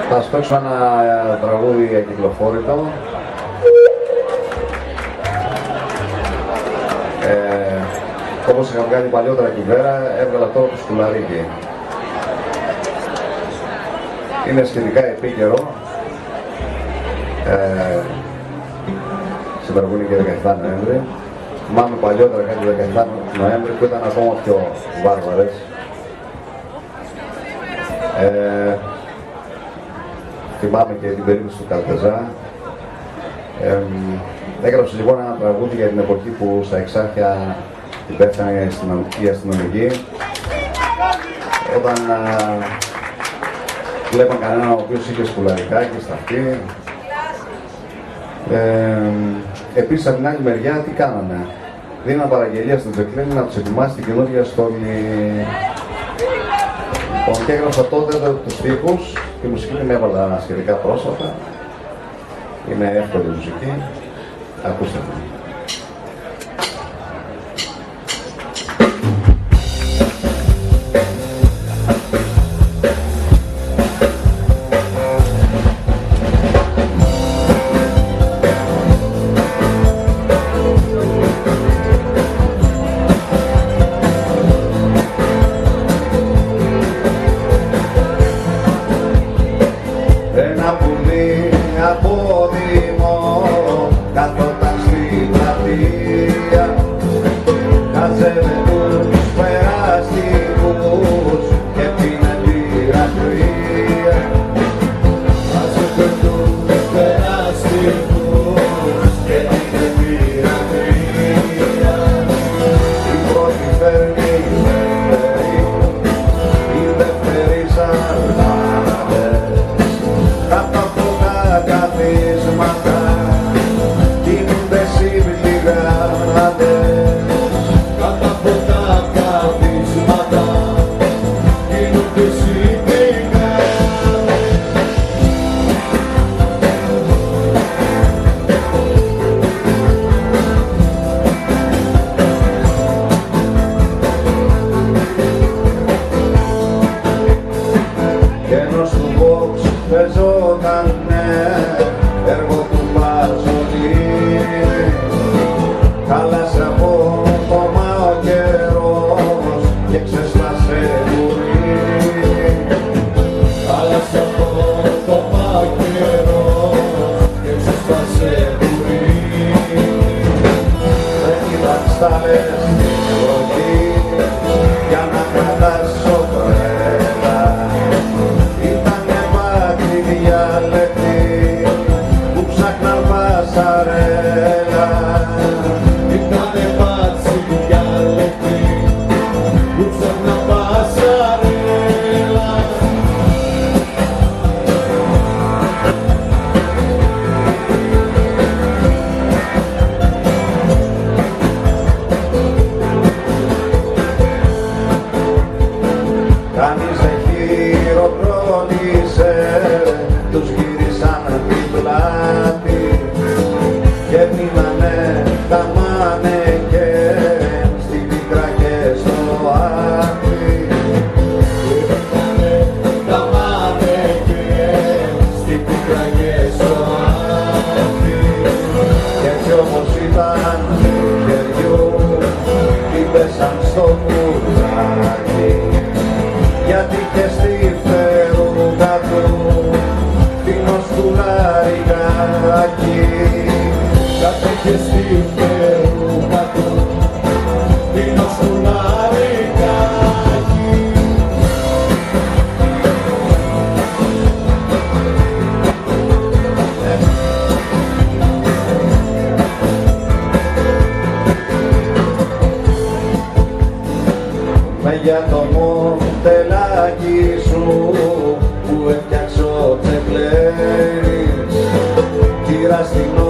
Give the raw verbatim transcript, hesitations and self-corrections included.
Θα σας παίξω ένα τραγούδι ακυκλοφόρητο. Ε, όπως είχα βγάλει παλιότερα εκεί πέρα, έβγαλα τώρα το Σκουλαρίκι. Είναι σχετικά επίκαιρο. Ε, σήμερα που είναι και δεκαεπτά Νοέμβρη. Θυμάμαι παλιότερα κάτι δεκαεπτά Νοέμβρη που ήταν ακόμα πιο βάρβαρες. Ε, θυμάμαι και την περίπτωση του Καλτεζά. Ε, έγραψε λοιπόν ένα τραγούδι για την εποχή που στα Εξάρχεια την πέθανε η αστυνομική. Όταν α, βλέπαν κανέναν ο οποίος είχε σκουλαρικάκι στα αυτή. Ε, επίσης από την άλλη μεριά τι κάνανε. Δίναν παραγγελία στην Τζεκλίνη να τους ετοιμάσει την καινούργια στόλη. Λοιπόν, και έγραψα τότε τους στίχους. Τη μουσική την έβαλα σχετικά πρόσφατα. Είναι εύκολη μουσική. Ακούστε το. Για το μοντελάκι σου που έφτιαξω τσεκλέρις, κύρα στην